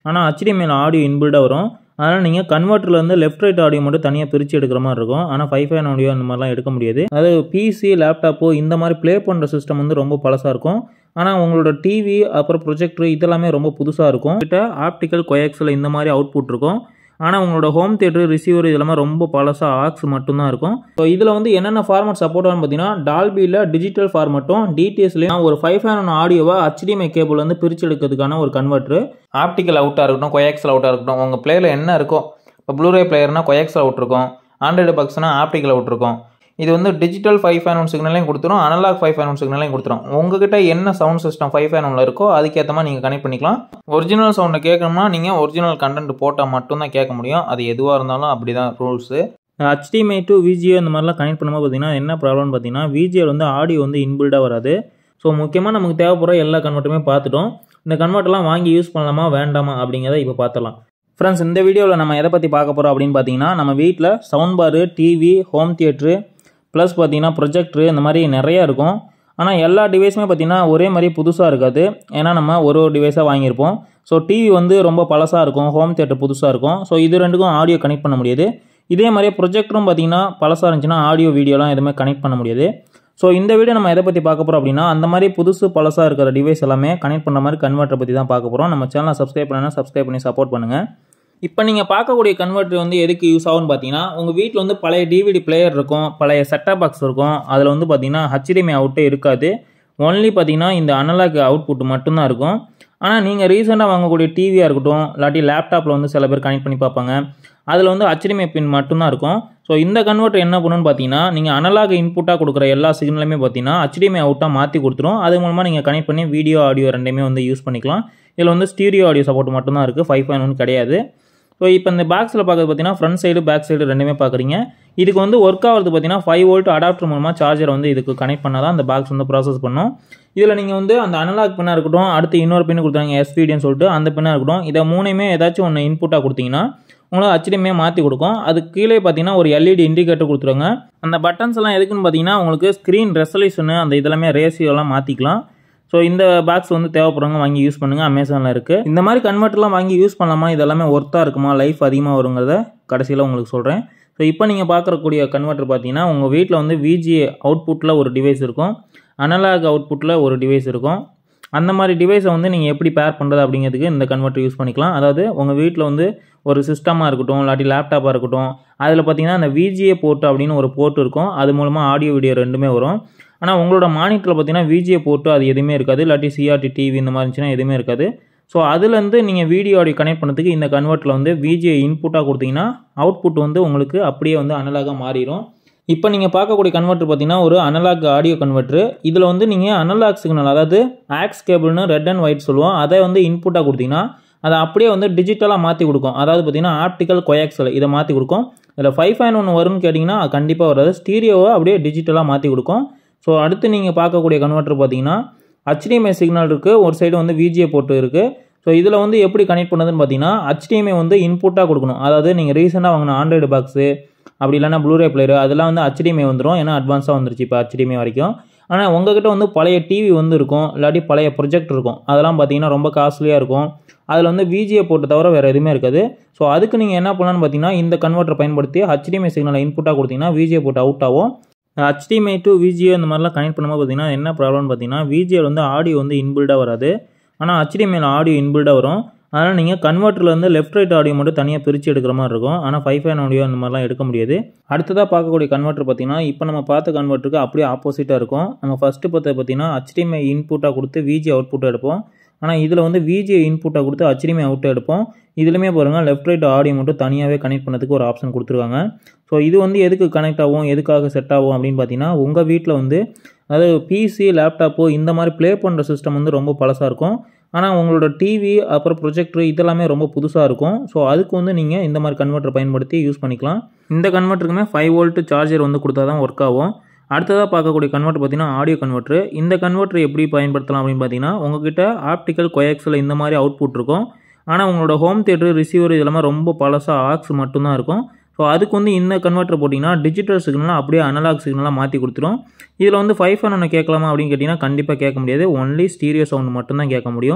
ஆனால் HDMI audio இன்பில்டாக வரும். அதனால் நீங்கள் கன்வெர்ட்டர்லேருந்து லெஃப்ட் ரைட் ஆடியோ மட்டும் தனியாக பிரித்து எடுக்கிற மாதிரி இருக்கும். ஆனால் 5.1 ஆடியோ அந்த மாதிரிலாம் எடுக்க முடியாது. அதாவது பிசி லேப்டாப்போ இந்த மாதிரி ப்ளே பண்ணுற சிஸ்டம் வந்து ரொம்ப பழசாக இருக்கும். ஆனால் உங்களோட டிவி அப்புறம் ப்ரொஜெக்டர் இதெல்லாமே ரொம்ப புதுசாக இருக்கும். கிட்ட ஆப்டிக்கல் கோயாக்ஸில் இந்த மாதிரி அவுட்புட் இருக்கும். ஆனால் உங்களோட ஹோம் தியேட்டர் ரிசீவர் இதெல்லாமே ரொம்ப பழசாக ஆக்ஸ் மட்டும்தான் இருக்கும். ஸோ இதில் வந்து என்னென்ன ஃபார்மட் சப்போர்ட் ஆகும் பார்த்தீங்கன்னா டால்பியில் டிஜிட்டல் ஃபார்மட்டும் டிடிஎஸ்லையும் ஒரு 5.1 ஆடியோவை HDMI கேபிள் வந்து பிரித்து எடுக்கிறதுக்கான ஒரு கன்வெர்ட்ரு. ஆப்டிக்கல் அவுட்டாக இருக்கட்டும், கோயாக்ஸில் அவுட்டாக இருக்கட்டும், உங்கள் பிளேயரில் என்ன இருக்கோ, இப்போ ப்ளூரே பிளேயர்னா கோயாக்ஸில் அவுட் இருக்கும், ஆண்ட்ராய்டு பாக்ஸ்னா ஆப்டிக்கல் அவுட் இருக்கும். இது வந்து டிஜிட்டல் 5.1 சிக்னலையும் கொடுத்துரும், அனலாக் 5.1 சிக்னலையும் கொடுத்துரும். உங்ககிட்ட என்ன சவுண்ட் சிஸ்டம் 5.1 இருக்கோ அதுக்கேற்ற மாதிரி நீங்கள் கனெக்ட் பண்ணிக்கலாம். ஒரிஜினல் சவுண்டை கேட்கணும்னா நீங்கள் ஒரிஜினல் கண்டென்ட் போட்டால் மட்டும்தான் கேட்க முடியும். அது எதுவாக இருந்தாலும் அப்படி தான் ரூல்ஸு. HDMI to VGA இந்த மாதிரிலாம் கனெக்ட் பண்ணும்போது பார்த்தீங்கன்னா என்ன ப்ராப்ளம்னு பார்த்தீங்கன்னா VGA வந்து ஆடியோ வந்து இன்பில்டாக வராது. ஸோ முக்கியமாக நமக்கு தேவைப்படுற எல்லா கன்வெர்ட்டுமே பார்த்துட்டோம். இந்த கன்வெர்ட்டெல்லாம் வாங்கி யூஸ் பண்ணலாமா வேண்டாமா அப்படிங்கிறத இப்போ பார்த்துடலாம். ஃப்ரெண்ட்ஸ், இந்த வீடியோவில் நம்ம எதை பற்றி பார்க்க போகிறோம் அப்படின்னு பார்த்தீங்கன்னா நம்ம வீட்டில் sound bar, TV, home theatre plus பார்த்தீங்கன்னா ப்ரொஜெக்டரு இந்த மாதிரி நிறையா இருக்கும். ஆனால் எல்லா டிவைஸுமே பார்த்தீங்கன்னா ஒரே மாதிரி புதுசாக இருக்காது. ஏன்னா நம்ம ஒரு டிவைஸாக வாங்கியிருப்போம். ஸோ டிவி வந்து ரொம்ப பழசாக இருக்கும், ஹோம் தியேட்டர் புதுசாக இருக்கும். ஸோ இது ரெண்டுக்கும் ஆடியோ கனெக்ட் பண்ண முடியாது. இதே மாதிரியே ப்ரொஜெக்டரும் பார்த்தீங்கன்னா பழசாக இருந்துச்சுன்னா ஆடியோ வீடியோலாம் எதுவுமே கனெக்ட் பண்ண முடியாது. ஸோ இந்த வீடியோ நம்ம எதை பற்றி பார்க்க போகிறோம் அப்படின்னா அந்த மாதிரி புதுசு பழசாக இருக்கிற டிவைஸ் எல்லாமே கனெக்ட் பண்ணுற மாதிரி கன்வெர்ட்டரை பற்றி தான் பார்க்க போகிறோம். நம்ம சேனலை சப்ஸ்கிரைப் பண்ணால் சப்ஸ்கிரைப் பண்ணி சப்போர்ட் பண்ணுங்கள். இப்போ நீங்கள் பார்க்கக்கூடிய கன்வெர்ட்டர் வந்து எதுக்கு யூஸ் ஆகும்னு பார்த்தீங்கன்னா உங்கள் வீட்டில் வந்து பழைய டிவிடி பிளேயர் இருக்கும், பழைய செட்டப் பாக்ஸ் இருக்கும். அதில் வந்து பார்த்தீங்கன்னா HDMI அவுட்டே இருக்காது. ஒன்லி பார்த்தீங்கன்னா இந்த அனலாக் அவுட்புட் மட்டும்தான் இருக்கும். ஆனால் நீங்கள் ரீசெண்டாக வாங்கக்கூடிய டிவியாக இருக்கட்டும், இல்லாட்டி லேப்டாப்பில் வந்து சில பேர் கனெக்ட் பண்ணி பார்ப்பாங்க. அதில் வந்து HDMI பின் மட்டும்தான் இருக்கும். ஸோ இந்த கன்வெர்ட்டர் என்ன பண்ணுன்னு பார்த்தீங்கன்னா நீங்கள் அனலாக் இன்புட்டாக கொடுக்குற எல்லா சிக்னலுமே பார்த்தீங்கன்னா HDMI அவுட்டாக மாற்றி கொடுத்துரும். அது மூலமாக நீங்கள் கனெக்ட் பண்ணி வீடியோ ஆடியோ ரெண்டுமே வந்து யூஸ் பண்ணிக்கலாம். இதில் வந்து ஸ்டீரியோ ஆடியோ சப்போர்ட் மட்டும்தான் இருக்குது, 5.1 கிடையாது. ஸோ இப்போ இந்த பாக்ஸில் பார்க்குறது பார்த்தீங்கன்னா ஃப்ரண்ட் சைடு பேக் சைடு ரெண்டுமே பார்க்குறீங்க. இதுக்கு வந்து ஒர்க் ஆகிறது பார்த்தீங்கன்னா 5 வோல்ட் அடாப்டர் மூலமாக சார்ஜர் வந்து இதுக்கு கனெக்ட் பண்ணால் தான் அந்த பாக்ஸ் வந்து ப்ராசஸ் பண்ணும். இதில் நீங்கள் வந்து அந்த அனலாக் பின்னாக இருக்கட்டும், அடுத்து இன்னொரு பின்னு கொடுத்தாங்க SVDன்னு சொல்லிட்டு அந்த பின்னாக இருக்கட்டும், இதை மூணையுமே ஏதாச்சும் ஒன்று இன்புட்டாக கொடுத்தீங்கன்னா உங்களை HDMI மாற்றி கொடுக்கும். அதுக்கு கீழே பார்த்தீங்கன்னா ஒரு LED இண்டிகேட்டர் கொடுத்துருவாங்க. அந்த பட்டன்ஸ் எல்லாம் எதுக்குன்னு பார்த்தீங்கன்னா உங்களுக்கு ஸ்க்ரீன் ரெசல்யூஷனு அந்த இதெல்லாமே ரேஷியோலாம் மாற்றிக்கலாம். ஸோ இந்த பாக்ஸ் வந்து தேவைப்படுறவங்க வாங்கி யூஸ் பண்ணுங்கள். அமேசானில் இருக்குது. இந்த மாதிரி கன்வெர்ட்டர்லாம் வாங்கி யூஸ் பண்ணலாமா, இதெல்லாமே ஒர்த்தாக இருக்குமா, லைஃப் அதிகமாக வருங்கிறத கடைசியில் உங்களுக்கு சொல்கிறேன். ஸோ இப்போ நீங்கள் பார்க்கக்கூடிய கன்வெர்ட்டர் பார்த்தீங்கன்னா உங்கள் வீட்டில் வந்து VGA அவுட்புட்டில் ஒரு டிவைஸ் இருக்கும், அனலாக் அவுட்புட்டில் ஒரு டிவைஸ் இருக்கும். அந்த மாதிரி டிவைஸை வந்து நீங்கள் எப்படி பேர் பண்ணுறது அப்படிங்கிறதுக்கு இந்த கன்வெர்ட்டர் யூஸ் பண்ணிக்கலாம். அதாவது உங்கள் வீட்டில் வந்து ஒரு சிஸ்டமாக இருக்கட்டும், இல்லாட்டி லேப்டாப்பாக இருக்கட்டும், அதில் பார்த்தீங்கன்னா அந்த VGA போர்ட் அப்படின்னு ஒரு போர்ட் இருக்கும். அது மூலமாக ஆடியோ வீடியோ ரெண்டுமே வரும். ஆனால் உங்களோட மானிட்டரில் பார்த்தீங்கன்னா VGA போர்ட்டு அது எதுவுமே இருக்காது, இல்லாட்டி CRT டிவி இந்த மாதிரி இருந்துச்சுன்னா எதுவுமே இருக்காது. ஸோ அதுலேருந்து நீங்கள் வீடியோ ஆடியோ கனெக்ட் பண்ணுறதுக்கு இந்த கன்வெர்ட்டரில் வந்து VGA இன்புட்டாக கொடுத்தீங்கன்னா அவுட்புட் வந்து உங்களுக்கு அப்படியே வந்து அனலாகாக மாறிடும். இப்போ நீங்கள் பார்க்கக்கூடிய கன்வெர்ட்டர் பார்த்தீங்கன்னா ஒரு அனலாக் ஆடியோ கன்வெர்ட்டரு. இதில் வந்து நீங்கள் அனலாக் சிக்னல், அதாவது ஆக்ஸ் கேபிள்னு ரெட் அண்ட் ஒயிட் சொல்லுவோம், அதை வந்து இன்புட்டாக கொடுத்தீங்கன்னா அதை அப்படியே வந்து டிஜிட்டலாக மாற்றி கொடுக்கும். அதாவது பார்த்தீங்கன்னா ஆப்டிக்கல் கோயாக்ஸில் இதை மாற்றி கொடுக்கும். இதில் 5.1 வரும்னு கேட்டிங்கன்னா கண்டிப்பாக வராது. ஸ்டீரியோவை அப்படியே டிஜிட்டலாக மாற்றி கொடுக்கும். ஸோ அடுத்து நீங்கள் பார்க்கக்கூடிய கன்வெர்ட்டர் பார்த்தீங்கன்னா HDMI சிக்னல் இருக்குது, ஒரு சைடு வந்து VGA போர்ட்டு இருக்குது. ஸோ இதில் வந்து எப்படி கனெக்ட் பண்ணுறதுன்னு பார்த்தீங்கன்னா HDMI வந்து இன்புட்டாக கொடுக்கணும். அதாவது நீங்கள் ரீசெண்டாக வாங்கின ஆண்ட்ராய்டு பாக்ஸு அப்படி இல்லைனா ப்ளூரே பிளேயரு அதெல்லாம் வந்து HDMI வந்துடும். ஏன்னா அட்வான்ஸாக வந்துருச்சு இப்போ HDMI வரைக்கும். ஆனால் உங்கள்கிட்ட வந்து பழைய டிவி வந்து இருக்கும், இல்லாட்டி பழைய ப்ரொஜெக்டர் இருக்கும். அதெல்லாம் பார்த்தீங்கன்னா ரொம்ப காஸ்ட்லியாக இருக்கும். அதில் வந்து VGA போட்டு தவிர வேறு எதுவுமே இருக்காது. ஸோ அதுக்கு நீங்கள் என்ன பண்ணலான்னு பார்த்தீங்கன்னா இந்த கன்வெர்ட்டர் பயன்படுத்தி HDMI சிக்னலை இன்புட்டாக கொடுத்தீங்கன்னா VGA போட்டு அவுட் ஆகும். HDMI to VGA இந்த மாதிரிலாம் கனெக்ட் பண்ணும்போது பார்த்தீங்கன்னா என்ன ப்ராப்ளம்னு பார்த்தீங்கன்னா VGA வந்து ஆடியோ வந்து இன்பில்டாக வராது. ஆனால் HDMI ஆடியோ இன்பில்டாக வரும். அதனால் நீங்கள் கன்வெர்ட்டர்லேருந்து லெஃப்ட் ரைட் ஆடியோ மட்டும் தனியாக பிரித்து எடுக்கிற மாதிரி இருக்கும். ஆனால் 5.1 ஆடியோ இந்த மாதிரிலாம் எடுக்க முடியாது. அடுத்ததாக பார்க்கக்கூடிய கன்வெர்ட்டர் பார்த்தீங்கன்னா இப்போ நம்ம பார்த்த கன்வெர்ட்டருக்கு அப்படியே ஆப்போசிட்டாக இருக்கும். நம்ம ஃபஸ்ட்டு பார்த்தீங்கன்னா HDMI இன்புட்டாக கொடுத்து VGA அவுட்புட் எடுப்போம். ஆனால் இதில் வந்து VGA இன்புட்டாக கொடுத்து HDMI அவுட் எடுப்போம். இதுலையுமே பாருங்கள் லெஃப்ட் ரைட் ஆடியோ மட்டும் தனியாகவே கனெக்ட் பண்ணதுக்கு ஒரு ஆப்ஷன் கொடுத்துருக்காங்க. ஸோ இது வந்து எதுக்கு கனெக்ட் ஆகும், எதுக்காக செட் ஆகும் அப்படின்னு பார்த்தீங்கன்னா உங்கள் வீட்டில் வந்து அதாவது பிசி லேப்டாப்போ இந்த மாதிரி ப்ளே பண்ணுற சிஸ்டம் வந்து ரொம்ப பழசாக இருக்கும். ஆனால் உங்களோட டிவி அப்புறம் ப்ரொஜெக்டர் இதெல்லாமே ரொம்ப புதுசாக இருக்கும். ஸோ அதுக்கு வந்து நீங்கள் இந்த மாதிரி கன்வெர்ட்டர் பயன்படுத்தி யூஸ் பண்ணிக்கலாம். இந்த கன்வெர்ட்டருக்குமே 5 வோல்ட் சார்ஜர் வந்து கொடுத்தா தான் ஒர்க் ஆகும். அடுத்ததாக பார்க்கக்கூடிய கன்வெர்ட்டர் பார்த்தீங்கன்னா ஆடியோ கன்வெர்ட்டர். இந்த கன்வெர்ட்டர் எப்படி பயன்படுத்தலாம் அப்படின்னு பார்த்தீங்கன்னா உங்ககிட்ட ஆப்டிக்கல் கோயாக்ஸில் இந்த மாதிரி அவுட்புட் இருக்கும். ஆனால் உங்களோட ஹோம் தியேட்டர் ரிசீவர் இதெல்லாமே ரொம்ப பழசாக ஆக்ஸ் மட்டும்தான் இருக்கும். ஸோ அதுக்கு வந்து இந்த கன்வெர்ட்டர் போட்டிங்கன்னா டிஜிட்டல் சிக்னலாக அப்படியே அனலாக் சிக்னலாக மாற்றி கொடுத்துரும். இதில் வந்து 5.1 கேட்கலாமா அப்படின்னு கேட்டிங்கன்னா கண்டிப்பாக கேட்க முடியாது. ஒன்லி ஸ்டீரியோ சவுண்ட் மட்டும்தான் கேட்க முடியும்.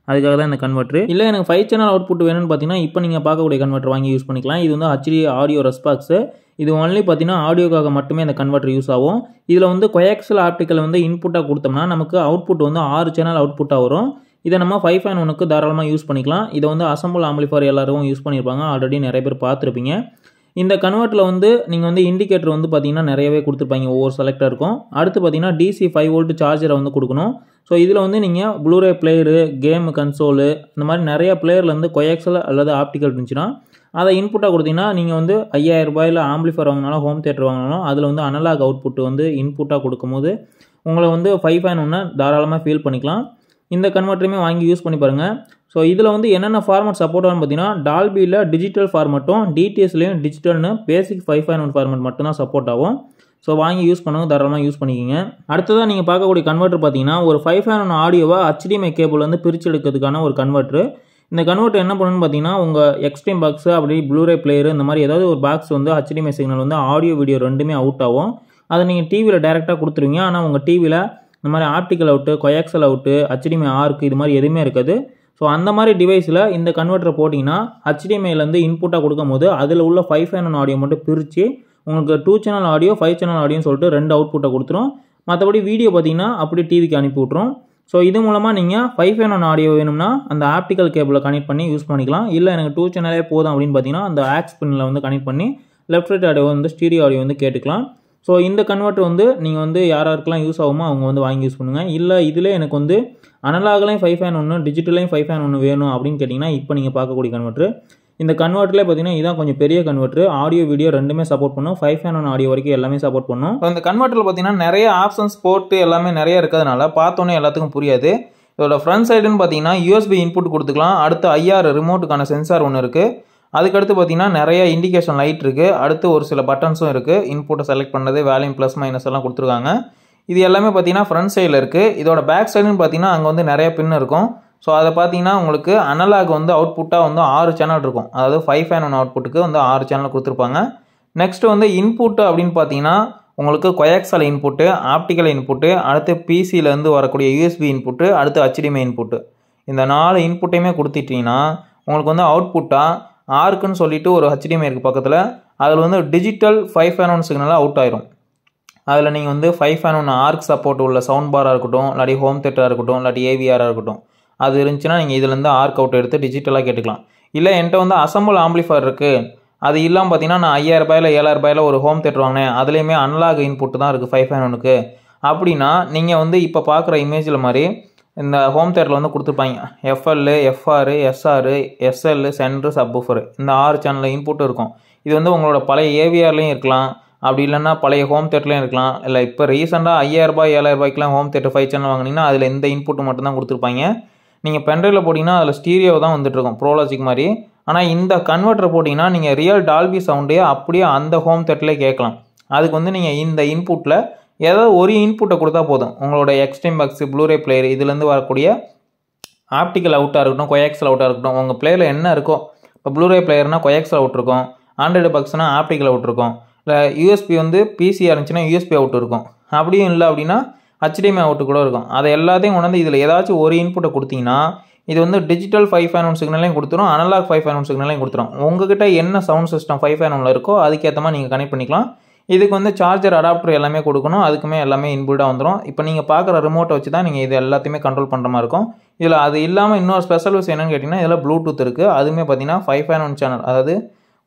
அதுக்காக தான் இந்த கன்வெர்ட்ரு. இல்லை எனக்கு 5 சேனல் அவுட்புட் வேணும்னு பார்த்தீங்கன்னா இப்போ நீங்கள் பார்க்கக்கூடிய கன்வெர்ட்டர் வாங்கி யூஸ் பண்ணிக்கலாம். இது வந்து HD ஆடியோ ரெஸ்பாக்ஸு. இது ஒன்லி பார்த்தீங்கன்னா ஆடியோக்காக மட்டுமே இந்த கன்வெர்ட்டர் யூஸ் ஆகும். இதில் வந்து கோயாக்சியல் ஆப்டிக்கல் வந்து இன்புட்டாக கொடுத்தோம்னா நமக்கு அவுட்புட் வந்து 6 சேனல் அவுட்புட்டாக வரும். இதை நம்ம 5.1க்கு தாராளமாக யூஸ் பண்ணிக்கலாம். இதை வந்து அசம்பிள் ஆம்பிளிஃபையர் எல்லாரும் யூஸ் பண்ணியிருப்பாங்க, ஆல்ரெடி நிறைய பேர் பார்த்துருப்பீங்க. இந்த கன்வெர்ட்டில் வந்து நீங்கள் வந்து இண்டிகேட்டர் வந்து பார்த்தீங்கன்னா நிறையவே கொடுத்துருப்பாங்க, ஒவ்வொரு செலக்டர் இருக்கும். அடுத்து பார்த்தீங்கன்னா DC 5 வோல்ட் சார்ஜரை வந்து கொடுக்கணும். ஸோ இதில் வந்து நீங்கள் ப்ளூரே பிளேயரு, கேம் கன்சோலு, இந்த மாதிரி நிறைய பிளேயர்லேருந்து கோயாக்சியல் அல்லது ஆப்டிக்கல் இருந்துச்சுன்னா அதை இன்புட்டாக கொடுத்தீங்கன்னா நீங்கள் வந்து 5000 ரூபாயில் ஆம்பிளிஃபையர் வாங்கினாலும் ஹோம் தியேட்டர் வாங்கினாலும் அதில் வந்து அனலாக் அவுட்புட் வந்து இன்புட்டாக கொடுக்கும்போது உங்களை வந்து 5.1 தாராளமாக ஃபீல் பண்ணிக்கலாம். இந்த கன்வெர்ட்டருமே வாங்கி யூஸ் பண்ணி பாருங்கள். ஸோ இதில் வந்து என்னென்ன ஃபார்மேட் சப்போர்ட் ஆகும் பார்த்தீங்கன்னா டால்பியில் டிஜிட்டல் ஃபார்மேட்டும் DTSலையும் டிஜிட்டல்னு பேசிக் 5.1 ஃபார்மேட் மட்டும்தான் சப்போர்ட் ஆகும். ஸோ வாங்கி யூஸ் பண்ணுங்க, தாராளமாக யூஸ் பண்ணிக்கிங்க. அடுத்ததாக நீங்கள் பார்க்கக்கூடிய கன்வெர்ட்டர் பார்த்தீங்கன்னா ஒரு 5.1 ஆடியோவை HDMI கேபிள் வந்து பிரித்து எடுக்கிறதுக்கான ஒரு கன்வெர்ட்டர். இந்த கன்வெர்ட்டர் என்ன பண்ணணும்னு பார்த்தீங்கன்னா உங்கள் எக்ஸ்ட்ரீம் பாக்ஸு அப்படி ப்ளூரே பிளேயர் இந்த மாதிரி ஏதாவது ஒரு பாக்ஸ் வந்து HDMI சிக்னல் வந்து ஆடியோ வீடியோ ரெண்டுமே அவுட் ஆகும். அதை நீங்கள் டிவியில் டைரெக்டாக கொடுத்துருவீங்க. ஆனால் உங்கள் டிவியில் இந்த மாதிரி optical out, coaxial out, HDMI ARC இது மாதிரி எதுவுமே இருக்காது. ஸோ அந்த மாதிரி டிவைஸில் இந்த கன்வெர்ட்டரை போட்டிங்கன்னா HDMIலேருந்து இன்புட்டாக கொடுக்கும் போது அதில் உள்ள 5.1 ஆடியோ மட்டும் பிரித்து உங்களுக்கு 2 சேனல் ஆடியோ 5 சேனல் ஆடியோன்னு சொல்லிட்டு 2 அவுட்புட்டை கொடுத்துரும். மற்றபடி வீடியோ பார்த்தீங்கன்னா அப்படியே டிவிக்கு அனுப்பி விட்ரும். ஸோ இது மூலமாக நீங்கள் 5.1 ஆடியோ வேணும்னா அந்த ஆப்டிக்கல் கேபிளை கனெக்ட் பண்ணி யூஸ் பண்ணிக்கலாம். இல்லை எனக்கு 2 சேனலே போதும் அப்படின்னு பார்த்தீங்கன்னா அந்த ஆக்ஸ் பின்னில் வந்து கனெக்ட் பண்ணி லெஃப்ட் ரைட் ஆடியோ வந்து ஸ்டீரியோ ஆடியோ வந்து கேட்டுக்கலாம். ஸோ இந்த கன்வெர்ட்டர் வந்து நீங்கள் வந்து யாருக்கெல்லாம் யூஸ் ஆகுமோ அவங்க வந்து வாங்கி யூஸ் பண்ணுங்கள். இல்லை இதில் எனக்கு வந்து அனலாக்லையும் 5.1 டிஜிட்டலையும் 5.1 வேணும் அப்படின்னு கேட்டிங்கன்னா இப்போ நீங்கள் பார்க்கக்கூடிய கன்வெர்ட்டர். இந்த கன்வெர்ட்டர்லேயே பார்த்தீங்கன்னா இதான் கொஞ்சம் பெரிய கன்வெர்ட்டர். ஆடியோ வீடியோ ரெண்டுமே சப்போர்ட் பண்ணும். 5.1 ஆடியோ வரைக்கும் எல்லாமே சப்போர்ட் பண்ணும். ஸோ இந்த கன்வெர்ட்டரில் பார்த்தீங்கன்னா நிறைய ஆப்ஷன்ஸ் போர்ட்டு எல்லாமே நிறைய இருக்கிறதுனால பார்த்தோன்னே எல்லாத்துக்கும் புரியாது. இதோட ஃப்ரண்ட் சைடுன்னு பார்த்தீங்கன்னா USB இன்புட் கொடுத்துக்கலாம். அடுத்து IR ரிமோட்டுக்கான சென்சார் ஒன்று இருக்குது. அதுக்கடுத்து பார்த்தீங்கன்னா நிறைய இண்டிகேஷன் லைட் இருக்குது. அடுத்து ஒரு சில பட்டன்ஸும் இருக்குது. இன்புட்டை செலக்ட் பண்ணுறது, வேல்யூம் ப்ளஸ் மைனஸ் எல்லாம் கொடுத்துருக்காங்க. இது எல்லாமே பார்த்தீங்கன்னா ஃப்ரண்ட் சைடில் இருக்குது. இதோட பேக் சைடுன்னு பார்த்தீங்கன்னா அங்கே வந்து நிறைய பின் இருக்கும். ஸோ அதை பார்த்தீங்கன்னா உங்களுக்கு அனலாக் வந்து அவுட்புட்டாக வந்து 6 சேனல் இருக்கும். அதாவது 5.1 அவுட்புட்டுக்கு வந்து 6 சேனல் கொடுத்துருப்பாங்க. நெக்ஸ்ட்டு வந்து இன்புட்டு அப்படின்னு பார்த்தீங்கன்னா உங்களுக்கு கோயாக்சல் இன்புட்டு, ஆப்டிக்கல் இன்புட்டு, அடுத்து PCலேருந்து வரக்கூடிய USB இன்புட்டு, அடுத்து HDMI இன்புட்டு. இந்த 4 இன்புட்டையுமே கொடுத்துட்டிங்கன்னா உங்களுக்கு வந்து அவுட்புட்டாக ஆர்க்குன்னு சொல்லிட்டு ஒரு HDMI இருக்குது பக்கத்தில். அதில் வந்து டிஜிட்டல் 5.1 சிக்னலாக அவுட் ஆயிரும். அதில் நீங்கள் வந்து 5.1 ஆர்க் சப்போர்ட் உள்ள சவுண்ட் பாராக இருக்கட்டும், இல்லாட்டி ஹோம் தேட்டராக இருக்கட்டும், இல்லாட்டி AVRாக இருக்கட்டும், அது இருந்துச்சுன்னா நீங்கள் இதுலேருந்து ஆர்க் அவுட் எடுத்து டிஜிட்டலாக கேட்டுக்கலாம். இல்லை என்கிட்ட வந்து அசம்பிள் ஆம்பிளிஃபையர் இருக்குது, அது இல்லாமல் பார்த்தீங்கன்னா நான் 5000 ரூபாயில் 7000 ரூபாயில் ஒரு ஹோம் தேட்டர் வாங்கினேன், அதுலேயுமே அனலாக் இன்புட் தான் இருக்குது 5.1க்கு அப்படின்னா நீங்கள் வந்து இப்போ பார்க்குற இமேஜில் மாதிரி இந்த ஹோம் தேட்டரில் வந்து கொடுத்துருப்பாங்க FL, FR, SR, SL, centre, subwoofer, இந்த 6 சேனலில் இன்புட் இருக்கும். இது வந்து உங்களோட பழைய AVRலேயும் இருக்கலாம், அப்படி இல்லைன்னா பழைய ஹோம் தேட்டர்லையும் இருக்கலாம். இல்லை இப்போ ரீசெண்டாக 5000 ரூபாய் 7000 ரூபாய்க்குலாம் ஹோம் தேட்டர் 5 சேனல் வாங்கினீங்கன்னா அதில் இந்த இன்புட்டு மட்டும் தான் கொடுத்துருப்பாங்க. நீங்கள் பென்ட்ரைவில் போட்டிங்கன்னா அதில் ஸ்டீரியோ தான் வந்துட்டுருக்கும், ப்ரோலாஜிக் மாதிரி. ஆனால் இந்த கன்வெர்ட்டர் போட்டிங்கன்னா நீங்கள் ரியல் டால்பி சவுண்டே அப்படியே அந்த ஹோம் தேட்டர்லேயே கேட்கலாம். அதுக்கு வந்து நீங்கள் இந்த இன்புட்டில் ஏதாவது ஒரு இன்புட்டை கொடுத்தா போதும். உங்களோட எக்ஸ்ட்ரீம் பாக்ஸு, ப்ளூரே பிளேயர், இதுலேருந்து வரக்கூடிய ஆப்டிக்கல் அவுட்டாக இருக்கட்டும், கோயாக்சல் அவுட்டாக இருக்கட்டும், உங்கள் பிளேயரில் என்ன இருக்கோ, இப்போ ப்ளூரே பிளேயர்னால் கோயாக்சல் அவுட் இருக்கும், ஆண்ட்ராய்டு பாக்ஸ்னால் ஆப்டிக்கல் அவுட் இருக்கும், இல்லை USB வந்து PCயாக இருந்துச்சுன்னா USB அவுட் இருக்கும், அப்படியும் இல்லை அப்படின்னா HDMI அவுட்டு கூட இருக்கும். அதை எல்லாத்தையும் கொண்டு வந்து இதில் ஏதாச்சும் ஒரு இன்புட்டை கொடுத்தீங்கன்னா இது வந்து டிஜிட்டல் 5.1 சிக்னலையும் கொடுத்துரும், அனலாக் 5.1 சிக்னலையும் கொடுத்துரும். உங்ககிட்ட என்ன சவுண்ட் சிஸ்டம் 5.1 இருக்கோ அதுக்கேற்ற மாதிரி நீங்கள் கனெக்ட் பண்ணிக்கலாம். இதுக்கு வந்து சார்ஜர் அடாப்டர் எல்லாமே கொடுக்கணும், அதுக்குமே எல்லாமே இன்பில்டாக வந்துடும். இப்போ நீங்கள் பார்க்குற ரிமோட்டை வச்சு தான் நீங்கள் இது எல்லாத்தையுமே கண்ட்ரோல் பண்ணுற மாதிரி இருக்கும். இதில் அது இல்லாமல் இன்னொரு ஸ்பெஷல் விஷயம் என்னென்னு கேட்டிங்கன்னா இதில் ப்ளூடூத் இருக்குது. அதுவுமே பார்த்தீங்கன்னா 5.1 சேனல், அதாவது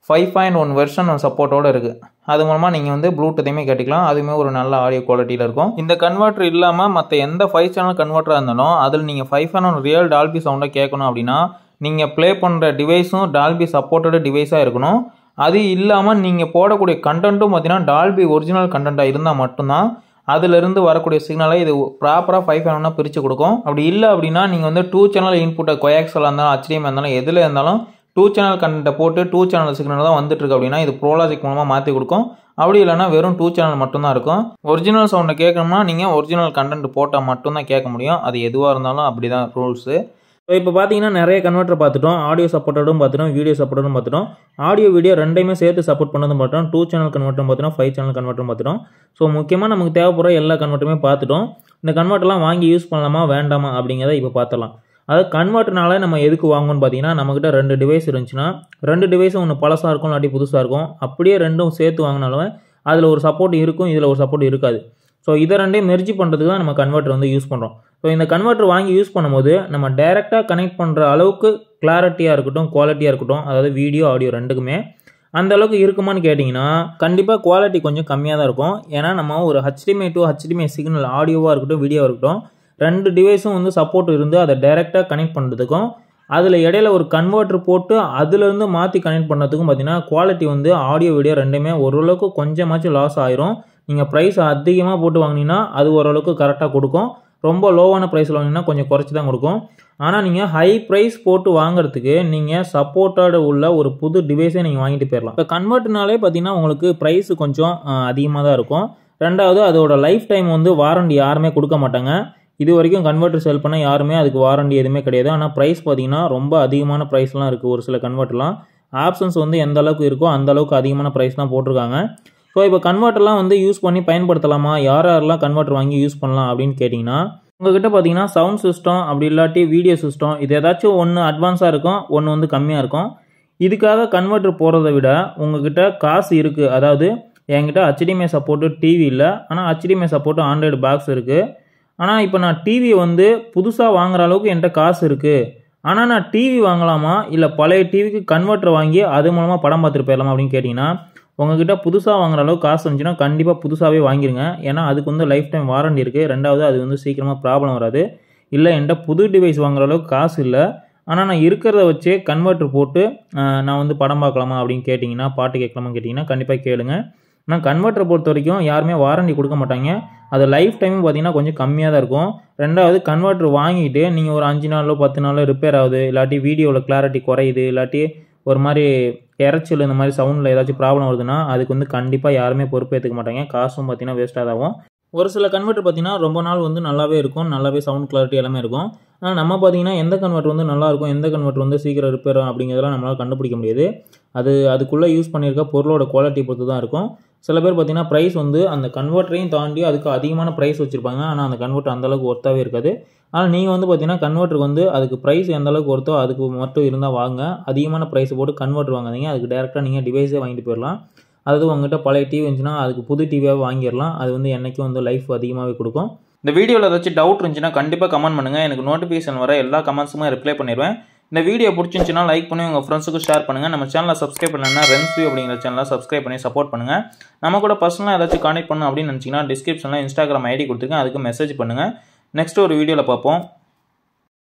5.1 வெர்ஷன் சப்போர்ட்டோடு இருக்குது. அது மூலமாக நீங்கள் வந்து ப்ளூடூத்தையுமே கேட்டுக்கலாம். அதுவுமே ஒரு நல்ல ஆடியோ குவாலிட்டியில் இருக்கும். இந்த கன்வெர்ட்டர் இல்லாமல் மற்ற எந்த 5 சேனல் கன்வெர்ட்டராக இருந்தாலும் அதில் நீங்கள் 5.1 ரியல் டால்பி சவுண்டை கேட்கணும் அப்படின்னா நீங்கள் ப்ளே பண்ணுற டிவைஸும் டால்பி சப்போர்ட்டட் டிவைஸாக இருக்கணும். அது இல்லாமல் நீங்கள் போடக்கூடிய கண்டென்ட்டும் பார்த்தீங்கன்னா டால்பி ஒரிஜினல் கண்டென்ட்டாக இருந்தால் மட்டும்தான் அதிலிருந்து வரக்கூடிய சிக்னலை இது ப்ராப்பராக 5.1 பிரித்து கொடுக்கும். அப்படி இல்லை அப்படின்னா நீங்கள் வந்து 2 சேனல் இன்புட்டை கோயாக்சலாக இருந்தாலும் HDMI இருந்தாலும் எதில் இருந்தாலும் 2 சேனல் கண்டென்ட்டை போட்டு 2 சேனல் சிக்னல் தான் வந்துட்டுருக்கு அப்படின்னா இது ப்ரோலாஜிக் மூலமாக மாற்றி கொடுக்கும். அப்படி இல்லைனா வெறும் 2 சேனல் மட்டும்தான் இருக்கும். ஒரிஜினல் சவுண்டை கேட்கணும்னா நீங்கள் ஒரிஜினல் கண்டென்ட் போட்டால் மட்டும்தான் கேட்க முடியும். அது எதுவாக இருந்தாலும் அப்படி தான் ரூல்ஸு. ஸோ இப்போ பார்த்தீங்கன்னா நிறைய கன்வெர்ட்டர் பார்த்துட்டோம், ஆடியோ சப்போர்ட்டடும் பார்த்துட்டோம், வீடியோ சப்போர்ட்டடும் பார்த்துட்டோம், ஆடியோ வீடியோ ரெண்டையுமே சேர்த்து சப்போர்ட் பண்ணதும் பார்த்துட்டோம், 2 சேனல் கன்வெர்ட்டரும் பார்த்துட்டோம், 5 சேனல் கன்வெர்ட்டரும் பார்த்துட்டோம். ஸோ முக்கியமாக நமக்கு தேவைப்படுற எல்லா கன்வெர்ட்டருமே பார்த்துட்டோம். இந்த கன்வெர்ட்டர்லாம் வாங்கி யூஸ் பண்ணலாமா வேண்டாமா அப்படிங்கிறத இப்போ பார்த்துடலாம். அது கன்வெர்ட்டர்னால நம்ம எதுக்கு வாங்கணும்னு பார்த்தீங்கன்னா, நம்மக்கிட்ட 2 டிவைஸ் இருந்துச்சுன்னா 2 டிவைஸும் ஒன்று பழசாக இருக்கும், இல்லாட்டி புதுசாக இருக்கும். அப்படியே ரெண்டும் சேர்த்து வாங்கினாலும் அதில் ஒரு சப்போர்ட் இருக்கும், இதில் ஒரு சப்போர்ட் இருக்காது. ஸோ இதை ரெண்டையும் மெர்ஜ் பண்ணுறதுக்கு தான் நம்ம கன்வெர்ட்டர் வந்து யூஸ் பண்ணுறோம். ஸோ இந்த கன்வெர்ட்டர் வாங்கி யூஸ் பண்ணும்போது நம்ம டைரெக்டாக கனெக்ட் பண்ணுற அளவுக்கு கிளாரிட்டியாக இருக்கட்டும், குவாலிட்டியாக இருக்கட்டும், அதாவது வீடியோ ஆடியோ ரெண்டுக்குமே அந்த அளவுக்கு இருக்குமான்னு கேட்டிங்கன்னா கண்டிப்பாக குவாலிட்டி கொஞ்சம் கம்மியாக தான் இருக்கும். ஏன்னா நம்ம ஒரு HDMI to HDMI சிக்னல் ஆடியோவாக இருக்கட்டும், வீடியோவாக இருக்கட்டும், 2 டிவைஸும் வந்து சப்போர்ட் இருந்து அதை டைரெக்டாக கனெக்ட் பண்ணுறதுக்கும் அதில் இடையில ஒரு கன்வெர்ட்டர் போட்டு அதுலேருந்து மாற்றி கனெக்ட் பண்ணுறதுக்கும் பார்த்தீங்கன்னா குவாலிட்டி வந்து ஆடியோ வீடியோ ரெண்டுமே ஓரளவுக்கு கொஞ்சமாச்சும் லாஸ் ஆயிரும். நீங்கள் ப்ரைஸ் அதிகமாக போட்டு வாங்கினீங்கன்னா அது ஓரளவுக்கு கரெக்டாக கொடுக்கும். ரொம்ப லோவான ப்ரைஸில் வாங்கினீங்கன்னா கொஞ்சம் குறைச்சி தான் கொடுக்கும். ஆனால் நீங்கள் ஹை ப்ரைஸ் போட்டு வாங்குறதுக்கு நீங்கள் சப்போர்ட்டோட உள்ள ஒரு புது டிவைஸே நீங்கள் வாங்கிட்டு போயிடலாம். இப்போ கன்வெர்ட்னாலே பார்த்தீங்கன்னா உங்களுக்கு ப்ரைஸ் கொஞ்சம் அதிகமாக தான் இருக்கும். ரெண்டாவது அதோட லைஃப் டைம் வந்து வாரண்டி யாருமே கொடுக்க மாட்டாங்க. இது வரைக்கும் கன்வெர்ட்டர் செல் பண்ண யாருமே அதுக்கு வாரண்டி எதுவுமே கிடையாது. ஆனால் ப்ரைஸ் பார்த்தீங்கன்னா ரொம்ப அதிகமான ப்ரைஸ்லாம் இருக்குது. ஒரு சில கன்வெர்ட்டர்லாம் ஆப்ஷன்ஸ் வந்து எந்த அளவுக்கு இருக்கோ அந்த அளவுக்கு அதிகமான ப்ரைஸ் தான் போட்டிருக்காங்க. ஸோ இப்போ கன்வெர்ட்டர்லாம் வந்து யூஸ் பண்ணி பயன்படுத்தலாமா, யார் யாரெல்லாம் கன்வெர்ட்டர் வாங்கி யூஸ் பண்ணலாம் அப்படின்னு கேட்டிங்கன்னா, உங்கள்கிட்ட பார்த்தீங்கன்னா சவுண்ட் சிஸ்டம் அப்படி இல்லாட்டி வீடியோ சிஸ்டம் இது ஏதாச்சும் ஒன்று அட்வான்ஸாக இருக்கும், ஒன்று வந்து கம்மியாக இருக்கும். இதுக்காக கன்வெர்ட்டர் போகிறத விட உங்கள்கிட்ட காசு இருக்குது, அதாவது என்கிட்ட HDMI சப்போர்ட்டு டிவி இல்லை, ஆனால் HDMI சப்போர்ட்டு ஆண்ட்ராய்டு பாக்ஸ் இருக்குது. ஆனால் இப்போ நான் டிவி வந்து புதுசாக வாங்குற அளவுக்கு என்கிட்ட காசு இருக்குது, ஆனால் நான் டிவி வாங்கலாமா இல்லை பழைய டிவிக்கு கன்வெர்ட்டர் வாங்கி அது மூலமாக படம் பார்த்துட்டு போயிடலாமா அப்படின்னு கேட்டிங்கன்னா, உங்ககிட்ட புதுசாக வாங்குற அளவுக்கு காசு இருந்துச்சுன்னா கண்டிப்பாக புதுசாகவே வாங்கிருங்க. ஏன்னா அதுக்கு வந்து லைஃப் டைம் வாரண்டி இருக்குது. ரெண்டாவது அது வந்து சீக்கிரமாக ப்ராப்ளம் வராது. இல்லை என்கிட்ட புது டிவைஸ் வாங்குற அளவுக்கு காசு இல்லை, ஆனால் நான் இருக்கிறத வச்சே கன்வெர்ட்டர் போட்டு நான் வந்து படம் பார்க்கலாமா அப்படின்னு கேட்டிங்கன்னா, பாட்டு கேட்கலாமா கேட்டிங்கன்னா கண்டிப்பாக கேளுங்க. ஆனால் கன்வெர்ட்டரை பொறுத்த வரைக்கும் யாருமே வாரண்டி கொடுக்க மாட்டாங்க. அது லைஃப் டைமும் பார்த்தீங்கன்னா கொஞ்சம் கம்மியாக தான் இருக்கும். ரெண்டாவது கன்வெர்ட்டர் வாங்கிட்டு நீங்கள் ஒரு 5 நாளோ 10 நாளோ ரிப்பேர் ஆகுது, இல்லாட்டி வீடியோவில் கிளாரிட்டி குறையுது, இல்லாட்டி ஒரு மாதிரி இறைச்சல் இந்த மாதிரி சவுண்டில் ஏதாச்சும் ப்ராப்ளம் வருதுன்னா அதுக்கு வந்து கண்டிப்பாக யாருமே பொறுப்பேற்றுக்க மாட்டாங்க. காசும் பார்த்தீங்கன்னா வேஸ்ட்டாக தான் ஆகும். ஒரு சில கன்வெர்ட்டர் பார்த்தீங்கன்னா ரொம்ப நாள் வந்து நல்லாவே இருக்கும், நல்லாவே சவுண்ட் கிளாரிட்டி எல்லாமே இருக்கும். ஆனால் நம்ம பார்த்தீங்கன்னா எந்த கன்வெர்ட்டர் வந்து நல்லாயிருக்கும், எந்த கன்வெர்ட்டர் வந்து சீக்கிரம் ரிப்பேர் அப்படிங்கிறதெல்லாம் நம்மளால் கண்டுபிடிக்க முடியாது. அதுக்குள்ளே யூஸ் பண்ணியிருக்க பொருளோட குவாலிட்டி பொறுத்து தான் இருக்கும். சில பேர் பார்த்தீங்கன்னா ப்ரைஸ் வந்து அந்த கன்வெர்ட்டரையும் தாண்டி அதுக்கு அதிகமான ப்ரைஸ் வச்சுருப்பாங்க, ஆனால் அந்த கன்வெர்ட்டர் அந்தளவுக்கு ஒர்த்தாகவே இருக்காது. ஆனால் நீங்கள் வந்து பார்த்தீங்கன்னா கன்வெர்ட்டருக்கு வந்து அதுக்கு ப்ரைஸ் எந்த அளவுக்கு ஒர்த்தோ அதுக்கு மட்டும் இருந்தால் வாங்க. அதிகமான ப்ரைஸ் போட்டு கன்வெர்ட்டர் வாங்காதீங்க. அதுக்கு டேரெக்டாக நீங்கள் டிவைஸே வாங்கிட்டு போயிடலாம். அதாவது உங்கள்கிட்ட பழைய டிவி இருந்துச்சுன்னா அதுக்கு புது டிவியாகவே வாங்கிடலாம். அது வந்து என்றைக்கும் வந்து லைஃப் அதிகமாகவே கொடுக்கும். இந்த வீடியோவில் ஏதாச்சும் டவுட் இருந்துச்சுன்னா கண்டிப்பாக கமெண்ட் பண்ணுங்கள். எனக்கு நோட்டிஃபிகேஷன் வர எல்லா கமெண்ட்ஸுமே ரிப்ளை பண்ணிடுவேன். இந்த வீடியோ பிடிச்சிருந்துச்சுன்னா லைக் பண்ணி உங்கள் ஃப்ரெண்ட்ஸுக்கு ஷேர் பண்ணுங்கள். நம்ம சேனலை சப்ஸ்கிரைப் பண்ணலன்னா ரென்ஸ்வியூ அப்படிங்கிற சேனலை சப்ஸ்கிரைப் பண்ணி சப்போர்ட் பண்ணுங்கள். நம்ம கூட பர்சனலாக ஏதாச்சும் கான்டெக்ட் பண்ணணும் அப்படின்னு நினச்சிங்கன்னா டிஸ்கிரிப்ஷனில் Instagram ID கொடுத்துருக்கேன், அதுக்கு மெசேஜ் பண்ணுங்கள். நெக்ஸ்ட் ஒரு வீடியோவில் பார்ப்போம்.